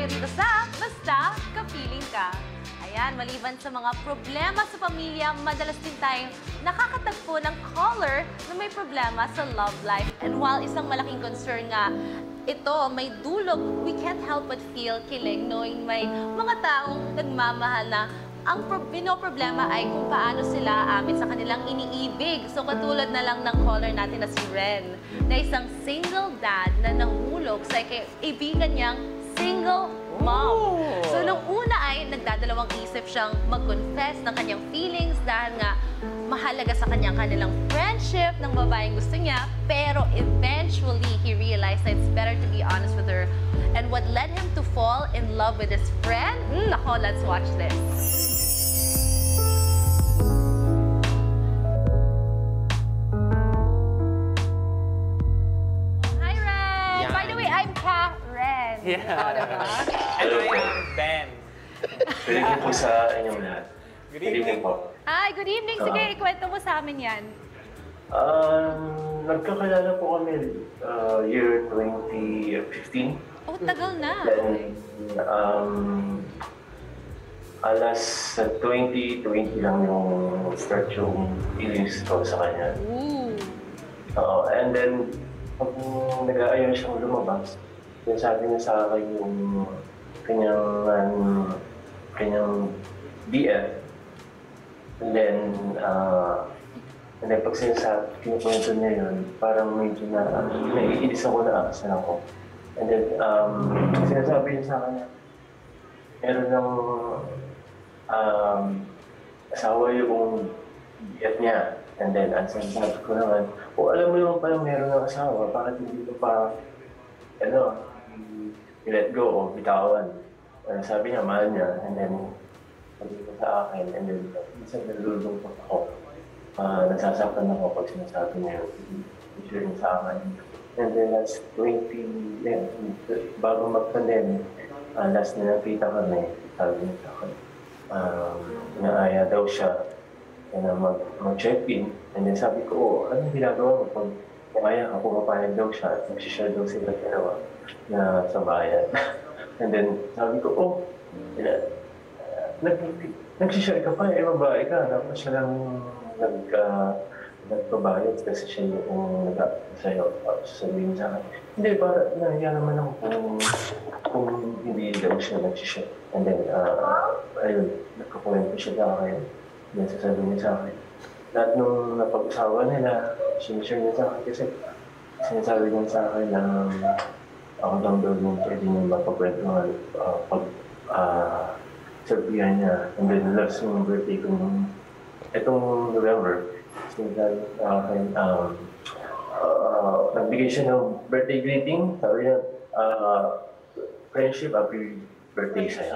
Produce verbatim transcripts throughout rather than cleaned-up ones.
tayo dito sa Basta Kapiling Ka. Ayan, maliban sa mga problema sa pamilya, madalas din tayong nakakatagpo ng caller na may problema sa love life. And while isang malaking concern nga ito, may dulog, we can't help but feel kilig knowing may mga taong nagmamahal na ang pro problema ay kung paano sila amin sa kanilang iniibig. So katulad na lang ng caller natin na si Ren, na isang single dad na nahulog sa kaibigan niyang single mom. So nung una ay nagdadalawang isip siyang mag-confess ng kanyang feelings dahil nga mahalaga sa kanyang kanilang friendship ng babaeng gusto niya. Pero eventually, he realized that it's better to be honest with her. And what led him to fall in love with his friend? Mm, nako, let's watch this. Hi, Ren! Yeah. By the way, I'm Ka Ren. Yeah. Oh, diba? And I am Ben. Good evening po sa inyong lahat. Good evening po. Hi, good evening. Sige, Uh, ikwento mo sa amin yan. Um, nagkakilala po kami uh, year twenty fifteen. Oh, tagal na. Then, um, alas sa twenty twenty lang yung start yung feelings ko sa kanya. Ooh. Uh, and then, pag nag-aayon siyang lumabas, then sabi niya sa akin yung kanyang, um, kanyang B F. And then, uh, and then pag sinasabi, kinukwento niya yun, parang medyo na, uh, naiinis ako na aksan ako. And then, um, sinasabi niya sa akin, meron ng um, asawa yung B F niya. And then, ang sinasabi ko naman, o alam mo naman pala meron ng asawa, bakit hindi ko pa, ano, i-let go o bitawan. Uh, sabi niya, mahal niya. And then, sabi ko sa akin, and then, minsan nalulungkot ako. Uh, nasasaktan ako pag sinasabi niya yung issue niya sa akin. And then, last twenty, yeah, bago mag-pandemic, uh, last na nakita kami, sabi niya sa akin, um, naaya daw siya na mag- mag-check-in. And then sabi ko, oh, anong ginagawa mo? Pag naaya ka, pumapayag daw siya at nagsishare daw sila dalawa na sa bayan. And then, sabi ko, oh, uh, nag nagsishare ka pa, eh, babae ka. Dapat siya lang nag, uh, nagpabayad kasi siya yung nag-aapit sa'yo. Tapos sabihin sa akin, hindi, para nahiya naman ako kung, kung hindi daw siya nagsishare. And then, uh, ayun, nagkakwento siya sa akin. Then sasabihin niya sa akin. Lahat nung napag-usawa nila, sinishare niya sa akin kasi sinasabi niya sa akin na ako lang daw yung pwede niya mapagkwento nga uh, pag uh, sabihan niya. And then last yung birthday ko nung itong November, sinasabi sa akin, um, uh, nagbigay siya ng birthday greeting. Sabi niya, uh, friendship, happy birthday sa'yo.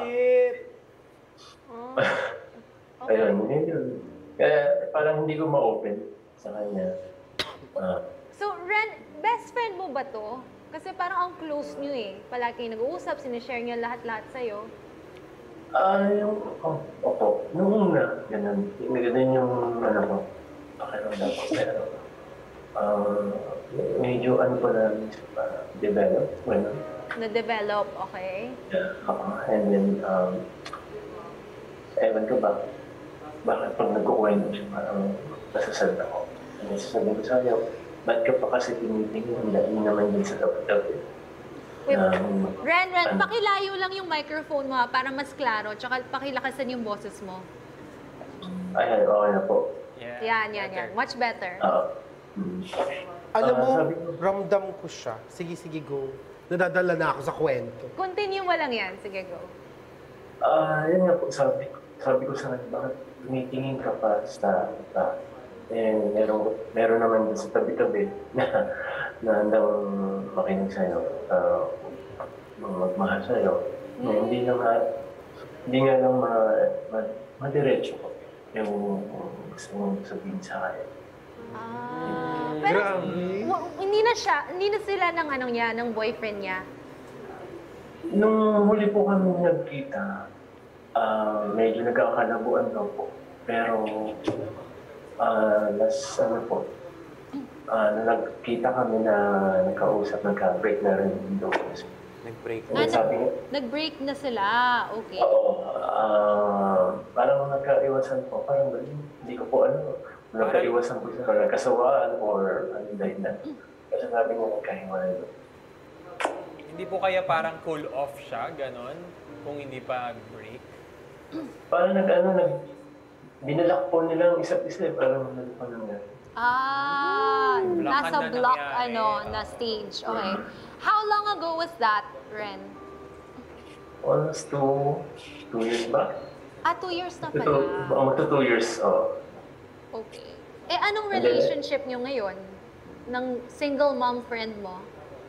Oh. Ayun, yun. Kaya parang hindi ko ma-open sa kanya. Uh, So, Ren, best friend mo ba to? Kasi parang ang close nyo eh. Palagi kayo nag-uusap, sinishare nyo lahat-lahat sa'yo. Ah, yung, oh, opo, noong una, ganun, ganun yung, ano ko, pakiramdam ko, pero, um, medyo, ano pa na, uh, develop, bueno. Na-develop, okay? Yeah, uh, and then, um, ewan ko ba, bakit pag nagkukwento siya, parang nasasad ako. And then, sasabihin ko sa iyo, ba't ka pa kasi tinitingin, hindi naman yun sa dapat-dapat. Wait, Um, Ren, Ren, ano? pakilayo lang yung microphone mo ha, para mas klaro, tsaka pakilakasan yung boses mo. Ayan, okay na po. Yeah. Yan, yan, yan. Much better. Ah, mm. Alam Ah, mo, sabi ko- ramdam ko siya. Sige, sige, go. Nadadala na ako sa kwento. Continue mo lang yan. Sige, go. Ah, yun nga po, sabi, ko- sabi ko sa kanya, bakit tumitingin ka pa sa iba? Eh, meron, meron naman din sa tabi-tabi na, na handang makinig sa'yo, uh, magmahal sa'yo. Mm. Eh, hindi nga, ma, hindi nga lang ma, ma, madiretso ko yung gusto mong sabihin sa akin. Ah, pero Grabe. wa- hindi na siya, hindi na sila ng ano niya, ng boyfriend niya. Nung huli po kami nagkita, ah, medyo nagkakalabuan daw po. Pero, ah, last ano po, ah, nagkita kami na nagkausap, nagka-break na rin yung doon. Nag-break. Ah, And sabi niya, nag- nag-break na sila. Okay. oo, ah, parang nagkaiwasan po, parang ganun. Hindi ko po ano, nagkaiwasan po sa nagkasawaan or ano dahil na. Kasi sabi niya nagkahiwalay. Hindi po kaya parang cool off siya, ganon, kung hindi pa break? Parang nag ano, nag, binalak po nila ang isa't isa, eh, parang ano pa nangyari. Ah, Block nasa na block nangyari. ano, na stage. Okay. How long ago was that, Ren? Almost two, two years back. Ah, two years na Ito, pala. magto two years, oh. Okay. Eh, anong And then- relationship nyo ngayon? Ng single mom friend mo?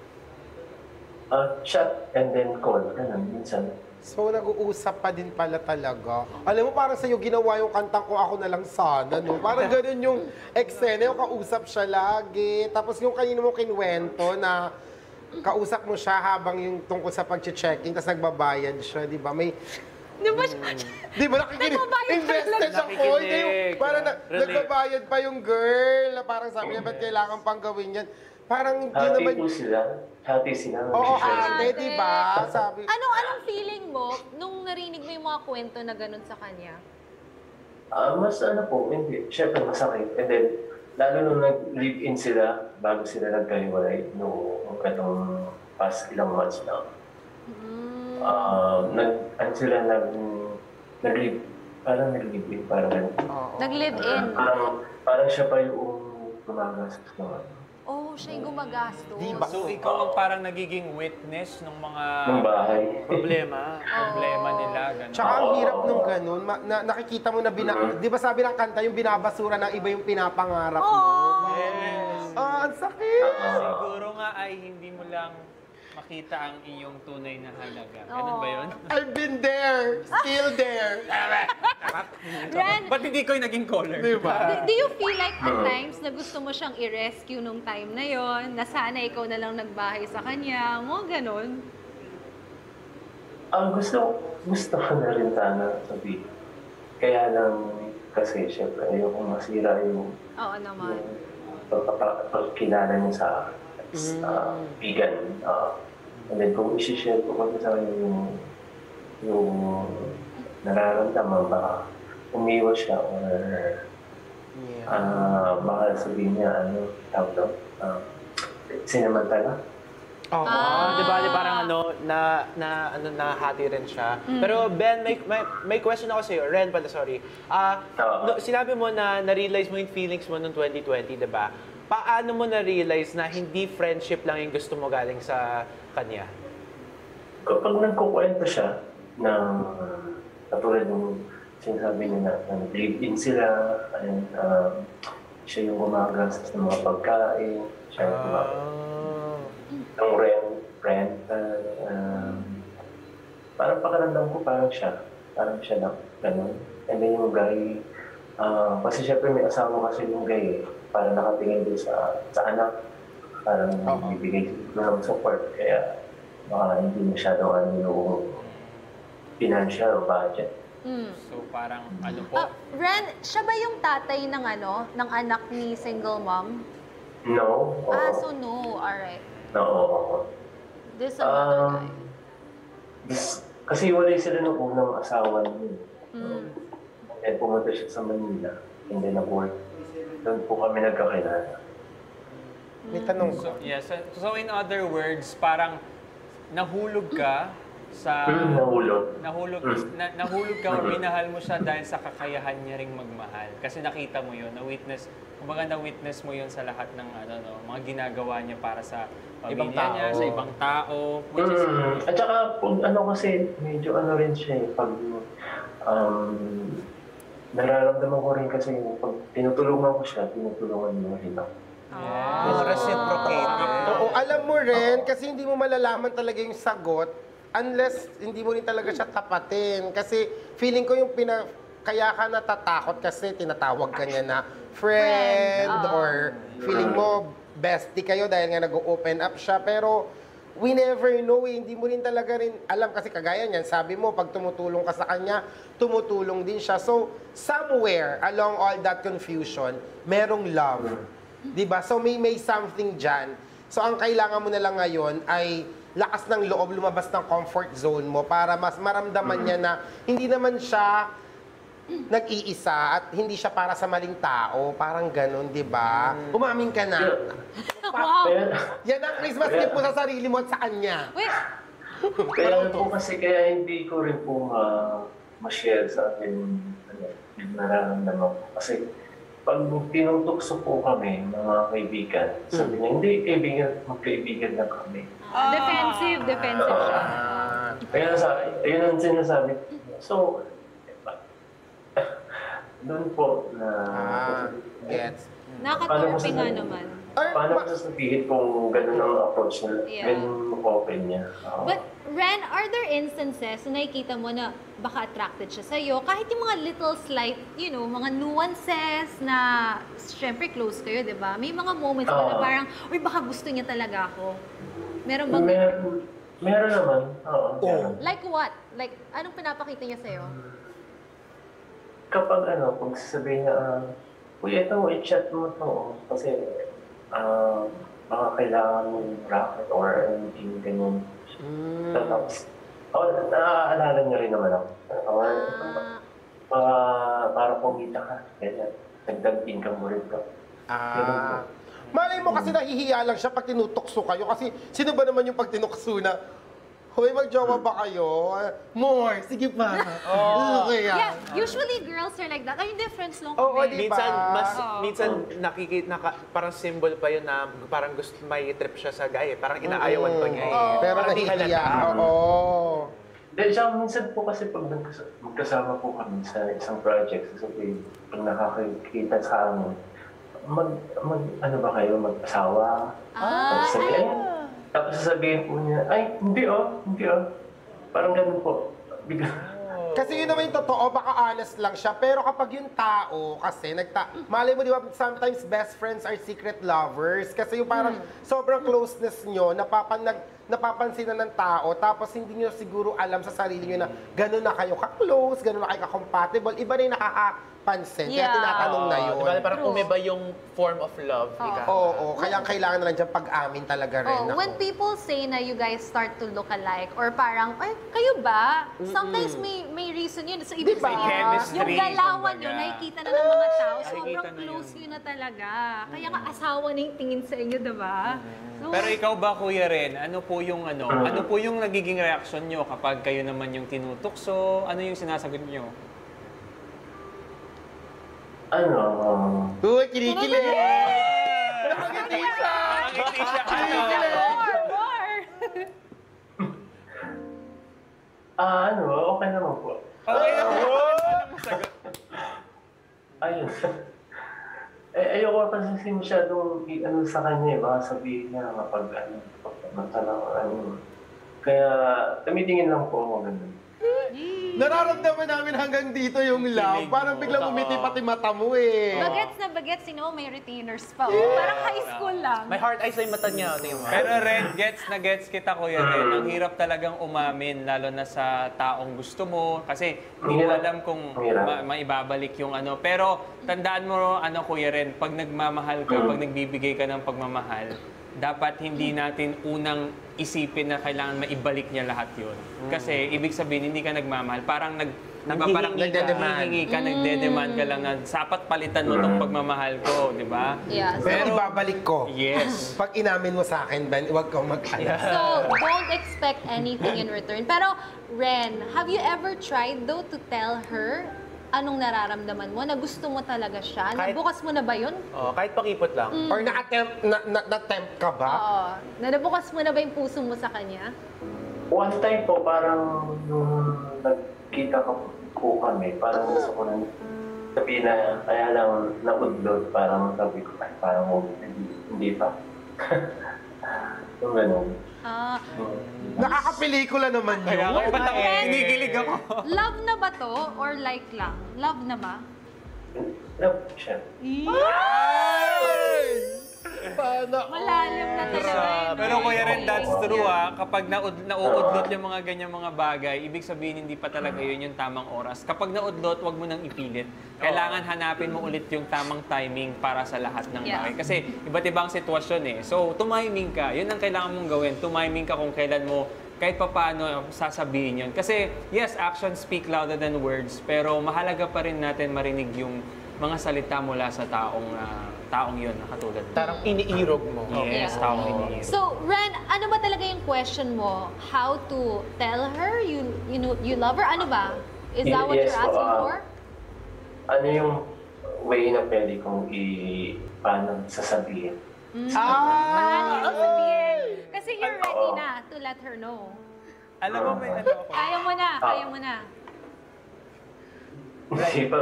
Ah, chat and then call, ganun, minsan. So, nag-uusap pa din pala talaga. Alam mo, parang sa'yo ginawa yung kantang ko, ako na lang sana, no? Parang ganun yung eksena, yung kausap siya lagi. Tapos yung kanino mo kinwento na kausap mo siya habang yung tungkol sa pag-checking, tapos nagbabayad siya, di ba? May, Di ba siya? di ba nakikinig? Nagbabayad Invested talaga. ako. Hindi yung, parang na, Relate. nagbabayad pa yung girl. Na parang sabi niya, ba't kailangan pang gawin yan? Parang hindi Hati naman... po sila. Hati sila. Oo, Mag-share. ate, di ba? Sabi, Anong, anong feeling mo nung narinig mo yung mga kwento na ganun sa kanya? Ah, mas ano po, hindi. Siyempre masakit. And then, lalo nung nag-live-in sila, bago sila nagkahiwalay, noong itong past ilang months na. Mm. Ah, nag, ano sila nag, nag-live, parang nag-live-in, parang ganun. oo. Nag-live-in. Parang, parang siya pa yung gumagastos naman. Oh, siya yung gumagastos. Di ba? So, ikaw ang parang nagiging witness ng mga Ng bahay. Problema. problema nila, ganon. Tsaka ang hirap nung ganun, ma- na, nakikita mo na, bina, di ba sabi ng kanta, yung binabasura ng iba yung pinapangarap mo. Oh. Yes. Ah, ang sakit! Ah, Siguro nga ay hindi mo lang makita ang iyong tunay na halaga. Ganun ba yun? I've been there, still there. Ren, Ba't hindi ko yung naging caller? Di ba? do, do you feel like at times na gusto mo siyang i-rescue nung time na yon, na sana ikaw na lang nagbahay sa kanya, mo ganun? Ang gusto, gusto ko na rin sana sabihin. Kaya lang, kasi syempre, ayokong masira yung Oo naman. pagkakilala niya sa uh, vegan. Uh, and then kung isi-share ko kung sa kanya yung, yung nararamdaman, baka umiwas siya or Yeah. uh, baka sabihin niya, ano, tawag daw, uh, sinamantala. Oo. Ah, 'di ba? Di parang ano na na ano nahati rin siya. Pero Ben, may, may may question ako sa iyo. Ren pala, sorry. Ah, Oo. no, sinabi mo na na-realize mo yung feelings mo noong twenty twenty, 'di ba? Paano mo na-realize na hindi friendship lang yung gusto mo galing sa kanya? Kapag nagkukwento siya ng katulad ng sinasabi niya na, na nag-live-in sila, and, um, siya yung gumagastos ng mga pagkain, siya yung gumagastos ng rent, rent, uh, um, parang pakiramdam ko parang siya, parang siya lang, ganun. And then yung guy, uh, kasi syempre may asawa kasi yung guy, eh, parang nakatingin din sa, sa anak, parang Oo. bibigay ng support, kaya baka hindi masyadong ano yung financial o budget. Mm. So, parang ano po? Ah, Ren, siya ba yung tatay ng ano, ng anak ni single mom? No. oo. Ah, so no. Alright. No. oo. This another Um, guy. this- kasi walay sila ng unang asawa niya. Mm. And then pumunta siya sa Manila. And then nag-work. Doon po kami nagkakilala. May tanong ko. So, yes. So, so, in other words, parang nahulog ka sa... Mm, nahulog. Nahulog, na, nahulog ka o minahal mo siya dahil sa kakayahan niya ring magmahal. Kasi nakita mo yun, na-witness, kumbaga na-witness mo yun sa lahat ng ano, no, mga ginagawa niya para sa Ibang pamilya niya, tao. sa ibang tao. Which is, Mm. At saka, pag ano kasi, medyo ano rin siya eh, pag um, nararamdaman ko rin kasi yung pag tinutulungan ko siya, tinutulungan mo rin ako. Yung reciprocated. Oo, alam mo rin, kasi hindi mo malalaman talaga yung sagot unless hindi mo rin talaga siya tapatin. Kasi feeling ko yung pina... Kaya ka natatakot kasi tinatawag ka niya na friend, Friend, or feeling mo bestie kayo dahil nga nag-open up siya. Pero we never know eh. Hindi mo rin talaga rin alam kasi kagaya niyan. Sabi mo, pag tumutulong ka sa kanya, tumutulong din siya. So, somewhere along all that confusion, merong love. Diba? So, may, may something dyan. So, ang kailangan mo na lang ngayon ay lakas ng loob lumabas ng comfort zone mo para mas maramdaman niya na hindi naman siya nag-iisa at hindi siya para sa maling tao. Parang ganun, di ba? Umamin ka na. Wow! Kaya, Yan ang Christmas gift mo sa sarili mo at sa kanya. Wait, kaya po kasi kaya hindi ko rin po ma- ma-share sa akin ano, yung nararamdaman ko. Kasi pag tinutokso po kami, mga kaibigan, sabi niya, hindi kaibigan, magkaibigan lang kami. defensive, defensive siya. Ah. Kaya sa, ayun ang sinasabi. So, doon po na... Ah, gets. Nakatorpe nga naman. Ay, Paano ma- ko sasabihin kung ganun ang approach na Yeah. ganun open niya? Oo. But, Ren, are there instances na nakikita mo na baka attracted siya sa'yo? Kahit yung mga little slight, you know, mga nuances na, syempre, close kayo, di ba? May mga moments ba na Oo. parang, uy, baka gusto niya talaga ako. Meron bang... Meron, meron naman. Oo. meron. Like what? Like, anong pinapakita niya sa'yo? Kapag ano, pag sasabihin niya, ah, uy, ito, i-chat mo to. Kasi, ah, baka kailangan mo yung racket or anything, ganyan. Mm. Tapos, oh, naaalala niya rin naman ako. Or, Ah, para, para pumita ka, ganyan. Nagdagpin ka mo rin ka. Ah. Malay mo kasi nahihiya lang siya pag tinutokso kayo. Kasi sino ba naman yung pag tinukso na, hoy, magjowa ba kayo? More, sige pa. Oh. Okay, yeah, usually girls are like that. Ay, hindi, friends lang Oo, kami. di ba? Minsan, mas, Oo. minsan nakikita, naka, parang symbol pa yun na parang gusto may trip siya sa guy. Eh. Parang inaayawan pa niya. Eh. Oo. Pero Parang di nahihiya. halata. Oo. Dahil siya, minsan po kasi pag nagkas- magkasama po kami sa isang project, sasabihin, pag nakakikita sa amin, mag, mag, ano ba kayo, mag-asawa? Ah, Tapos sabihin, tapos sasabihin po niya, ay, hindi oh, hindi oh. Parang ganun po. Bigla. Kasi yun naman yung totoo, baka honest lang siya. Pero kapag yung tao, kasi, nagta malay mo di ba, sometimes best friends are secret lovers. Kasi yung parang sobrang closeness nyo, napapan, nag, napapansin na ng tao, tapos hindi nyo siguro alam sa sarili nyo na gano'n na kayo ka-close, gano'n na kayo ka-compatible. Iba na yung nakakapansin, kaya Yeah. tinatanong na yun. Diba, parang True. umiba yung form of love. Oo. Ika. Oo, kaya kailangan na lang dyan pag-amin talaga rin. Oh, ako. when people say na you guys start to look alike or parang, ay, kayo ba? Sometimes may may reason yun. So, ibig Diba? sabihin, Chemistry, yung galawan kumbaga. nyo, nakikita na ng mga tao. Nakikita Sobrang na close yun. yun na talaga. Kaya nga asawa na yung tingin sa inyo, diba? So, Pero ikaw ba, Kuya Ren, ano po yung ano, ano po yung nagiging reaksyon nyo kapag kayo naman yung tinutukso? Ano yung sinasagot nyo? Ano, um, Uy, kinikilig! Nakangiti siya! Nakangiti siya, ano? more, more! ah, ano, okay naman po. Okay na po. Anong sagot? Ayun. eh, ayoko kasi masyadong i- ano sa kanya eh. Baka sabihin niya kapag ano, pagpamata lang o ano. Kaya tumitingin lang po ako ganun. Nararamdaman namin hanggang dito yung love. Kilig Parang mo. biglang umiti pati mata mo eh. Bagets na bagets, sino may retainers pa. Oh. Parang high school lang. May heart eyes na yung mata niya. Tingnan mo. Pero Ren, gets na gets kita, Kuya Ren. Ang hirap talagang umamin, lalo na sa taong gusto mo. Kasi hindi mo Hirap. alam kung Hirap. ma- maibabalik yung ano. Pero tandaan mo, ano, Kuya Ren, pag nagmamahal ka, pag nagbibigay ka ng pagmamahal, dapat hindi natin unang isipin na kailangan maibalik niya lahat yun. Kasi ibig sabihin, hindi ka nagmamahal. Parang nag, diba, parang Nagdedemand. hihingi ka, nagdedemand ka lang na sapat palitan mo tong pagmamahal ko, di ba? Yeah. Pero Pero- ibabalik ko. Yes. Pag inamin mo sa akin, Ben, huwag kang mag-alala. So, don't expect anything in return. Pero, Ren, have you ever tried though to tell her anong nararamdaman mo? Na gusto mo talaga siya? Kahit- Nabukas mo na ba yun? Oh, kahit pakipot lang. Or na-attempt, na, na, na-tempt ka ba? Oo. Na nabukas mo na ba yung puso mo sa kanya? One time po, parang nung nagkita ko po kami, parang gusto ko na sabihin na kaya lang naudlot, parang sabi ko, ay parang huwag, hindi, hindi pa. Yung ganun. Ah, Nakakapelikula naman yun. Kaya nga, ba't ako Ren, kinikilig ako? love na ba to? Or like lang? Love na ba? Love siya. Sana. Malalim na talaga. yun, Pero no? Kuya Ren, that's true ah. Kapag naud nauudlot yung mga ganyang mga bagay, ibig sabihin hindi pa talaga yun yung tamang oras. Kapag naudlot, wag mo nang ipilit. Kailangan hanapin mo ulit yung tamang timing para sa lahat ng Yeah. bagay. Kasi iba't ibang sitwasyon eh. So, tumiming ka. Yun ang kailangan mong gawin. Tumiming ka kung kailan mo kahit pa paano sasabihin yun. Kasi, yes, actions speak louder than words, pero mahalaga pa rin natin marinig yung mga salita mula sa taong ah, taong yun, na katulad mo. Tarang iniirog mo. Yes, Yeah. taong iniisip. So, Ren, ano ba talaga yung question mo? How to tell her you you know you love her? Ano ba? Is that what Yes, you're asking po, ah. for? Ano yung way na pwede kong i... paano sasabihin? Paano yung sabihin? Kasi you're ready Oo. na to let her know. Alam mo, may ano ako. Kaya mo na, kaya mo na. Hindi pa.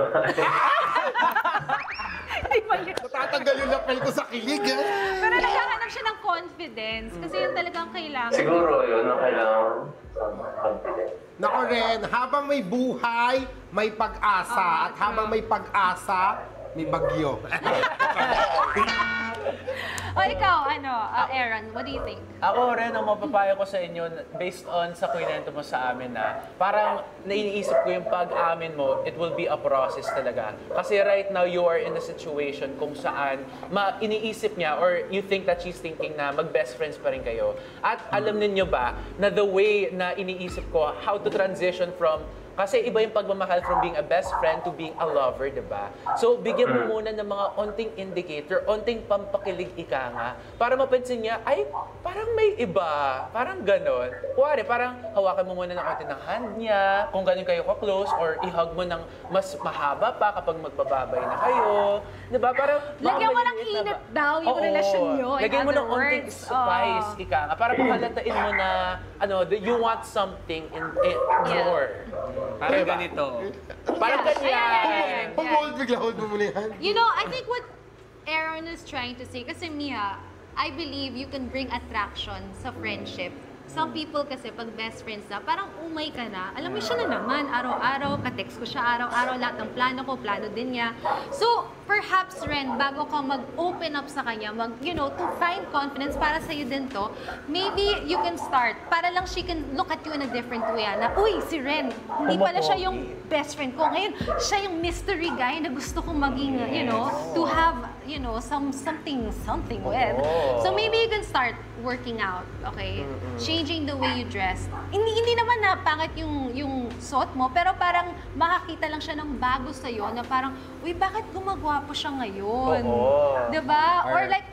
Di ba yun? Natatanggal yung lapel ko sa kilig, eh. Pero naghahanap siya ng confidence kasi yun talagang kailangan. Siguro yun ang kailangan um, confident. Nako Ren, habang may buhay, may pag-asa. At habang may pag-asa, may bagyo. O ikaw, ano, uh, Aaron, what do you think? Ako rin, ang mapapayo ko sa inyo, based on sa kwento mo sa amin na, parang naiisip ko yung pag-amin mo, it will be a process talaga. Kasi right now, you are in a situation kung saan ma iniisip niya or you think that she's thinking na mag-best friends pa rin kayo. At alam ninyo ba na the way na iniisip ko, how to transition from kasi iba yung pagmamahal from being a best friend to being a lover, di ba? So, bigyan mo muna ng mga onting indicator, onting pampakilig ika nga, para mapansin niya, ay, parang may iba, parang ganon. Kuwari, parang hawakan mo muna ng konti ng hand niya, kung ganon kayo ka-close, or i-hug mo ng mas mahaba pa kapag magbababay na kayo. Di ba? Parang, Lagyan mo ng maliliit na init ba- daw yung Oo. relasyon nyo, in Lagyan mo other ng onting words. spice, Oo. ika nga, para mahalatain mo na, ano, that you want something in, in Yeah. more. Parang Diba? ganito. Parang Yeah. ganyan. Ayan, ayan, ayan. Pag-hold, bigla hold mo muna yan. You know, I think what Aaron is trying to say, kasi Mia, I believe you can bring attraction sa friendship. Some people kasi pag best friends na, parang umay ka na. Alam mo siya na naman, araw-araw, ka-text ko siya araw-araw, lahat ng plano ko, plano din niya. So, perhaps, Ren, bago ka mag-open up sa kanya, mag, you know, to find confidence para sa'yo din to, maybe you can start, para lang she can look at you in a different way, ah, na, uy, si Ren, hindi pala siya yung best friend ko. Ngayon, siya yung mystery guy na gusto kong maging, you know, to have, you know, some something, something with. So, maybe you can start working out, okay? Changing the way you dress. Hindi, hindi naman na pangit yung, yung suot mo, pero parang makakita lang siya ng bago sa'yo na parang, uy, bakit gumagwapo siya ngayon? Oo. Diba? Or like,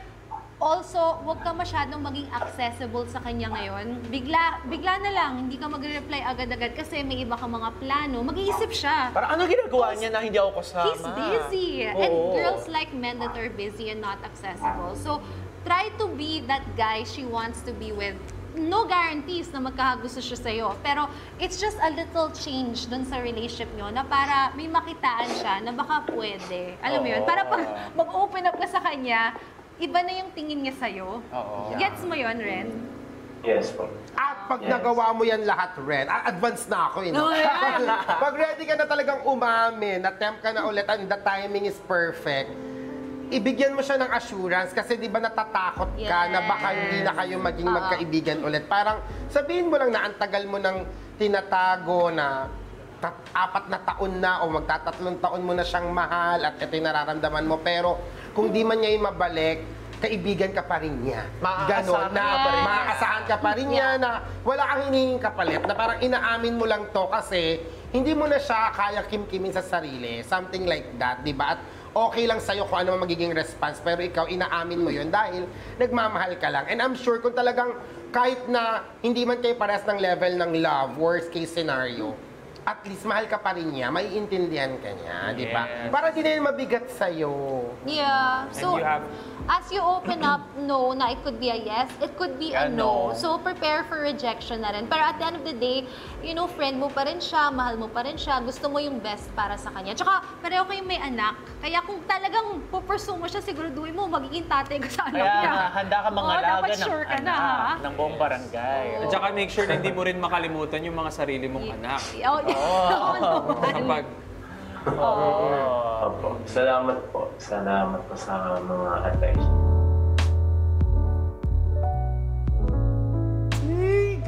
also, huwag ka masyadong maging accessible sa kanya ngayon. Bigla, bigla na lang, hindi ka magre-reply agad-agad kasi may iba ka mga plano. Mag-iisip siya. Parang ano ginagawa niya na hindi ako kasama? He's busy. And Oo. girls like men that are busy and not accessible. So, try to be that guy she wants to be with. No guarantees na magkakagusto siya sa'yo. Pero it's just a little change dun sa relationship nyo na para may makitaan siya na baka pwede. Alam mo yun? Oo. Para pag mag-open up ka sa kanya, iba na yung tingin niya sa'yo. Oo. Gets mo yun, Ren? Yes po. At pag Yes. nagawa mo yan lahat, Ren, ah, advance na ako, eh, no? Oh, yeah. Pag ready ka na talagang umamin, attempt ka na ulit, and the timing is perfect, ibigyan mo siya ng assurance kasi di ba natatakot ka na baka hindi na kayo maging Oo. magkaibigan ulit. Parang sabihin mo lang na ang tagal mo ng tinatago na tat- apat na taon na o magtatatlong taon mo na siyang mahal at ito yung nararamdaman mo. Pero kung di man niya yung mabalik, kaibigan ka pa rin niya. Maaasahan Ganon, na ka pa rin niya. maaasahan ka pa rin niya na wala kang hinihinging kapalit, na parang inaamin mo lang to kasi hindi mo na siya kaya kimkimin sa sarili. Something like that, di ba? At okay lang sa'yo kung ano magiging response, pero ikaw, inaamin mo yun dahil nagmamahal ka lang. And I'm sure kung talagang kahit na hindi man kayo parehas ng level ng love, worst case scenario, at least mahal ka pa rin niya, maiintindihan ka niya, di ba? Yes. Para di na yun mabigat sa'yo. Yeah. So, you have- as you open up, no, na it could be a yes, it could be a Yeah, no. no. So, prepare for rejection na rin. Pero at the end of the day, you know, friend mo pa rin siya, mahal mo pa rin siya, gusto mo yung best para sa kanya. Tsaka, pareho kayong may anak. Kaya kung talagang pupursue mo siya, siguraduhin mo, magiging tatay ka sa anak Kaya niya. nga, handa ka mga Oo, alaga dapat ng sure ka anak, na, ha? ng buong barangay. At saka make sure na hindi mo rin makalimutan yung mga sarili mong anak. Oh, oo naman. Kapag Opo. Salamat po. Salamat po sa mga advice.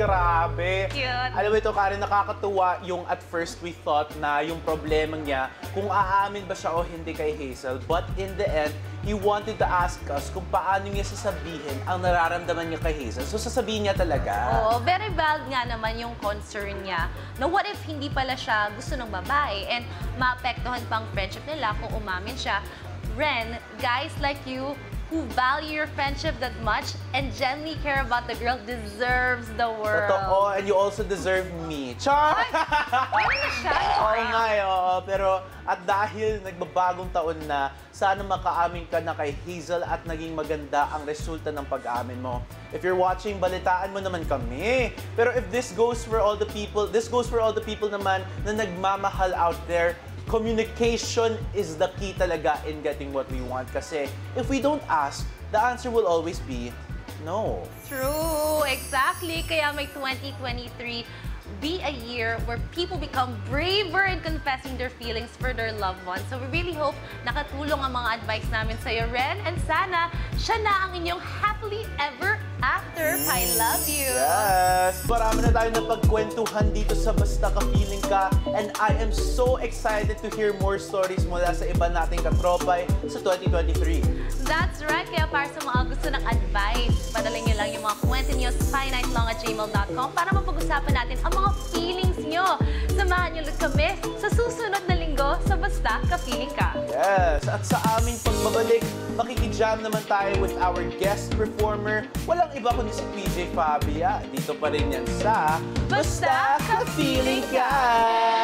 grabe. Cute. Alam mo ito, Karen, nakakatuwa yung at first we thought na yung problema niya, kung aamin ba siya o hindi kay Hazel. But in the end, he wanted to ask us kung paano niya sasabihin ang nararamdaman niya kay Hazel. So sasabihin niya talaga. Oo, very valid nga naman yung concern niya na what if hindi pala siya gusto ng babae and maapektuhan pang friendship nila kung umamin siya. Ren, guys like you who value your friendship that much and genuinely care about the girl deserves the world. Totoo, and you also deserve me. Char! Ano na siya? Oo nga, eh, oo. Pero at dahil nagbabagong taon na, sana makaamin ka na kay Hazel at naging maganda ang resulta ng pag-amin mo. If you're watching, balitaan mo naman kami. Pero if this goes for all the people, this goes for all the people naman na nagmamahal out there, communication is the key talaga in getting what we want. Kasi if we don't ask, the answer will always be no. True, exactly. Kaya may twenty twenty-three be a year where people become braver in confessing their feelings for their loved ones. So we really hope nakatulong ang mga advice namin sa'yo, Ren. And sana, siya na ang inyong happily ever after. I love you. Yes! Marami na tayo napagkwentuhan dito sa Basta Ka-Feeling Ka. And I am so excited to hear more stories mula sa iba nating katropay sa twenty twenty-three. That's right. Kaya para sa mga gusto ng advice, padala niyo lang yung mga kwento niyo sa finitenlong at gmail dot com para mapag-usapan natin ang mga feelings niyo. Samahan niyo ulit kami sa susunod na linggo sa Basta Ka-Feeling Ka. Yes! At sa aming pagbabalik, makikijam naman tayo with our guest performer. Walang iba kundi si P J Fabia. Dito pa rin yan sa Basta Ka-Feeling Ka.